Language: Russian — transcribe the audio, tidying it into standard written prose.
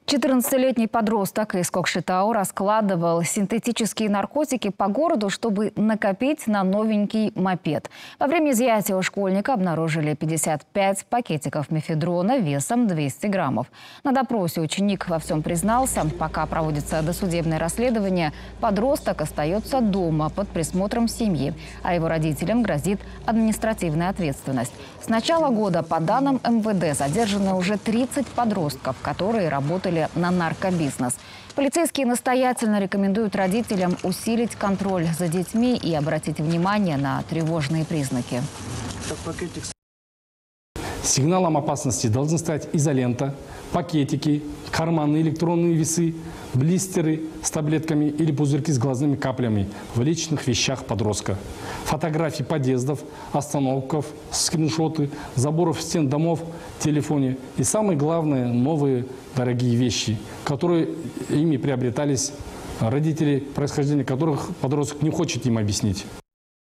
14-летний подросток из Кокшетау раскладывал синтетические наркотики по городу, чтобы накопить на новенький мопед. Во время изъятия у школьника обнаружили 55 пакетиков мефедрона весом 200 граммов. На допросе ученик во всем признался. Пока проводится досудебное расследование, подросток остается дома под присмотром семьи, а его родителям грозит административная ответственность. С начала года, по данным МВД, задержаны уже 30 подростков, которые работали на наркобизнес. Полицейские настоятельно рекомендуют родителям усилить контроль за детьми и обратить внимание на тревожные признаки. Сигналом опасности должны стать изолента, пакетики, карманные электронные весы, блистеры с таблетками или пузырьки с глазными каплями в личных вещах подростка. Фотографии подъездов, остановков, скриншоты, заборов стен домов, телефоне. И самое главное, новые дорогие вещи, которые ими приобретались родители, происхождение которых подросток не хочет им объяснить.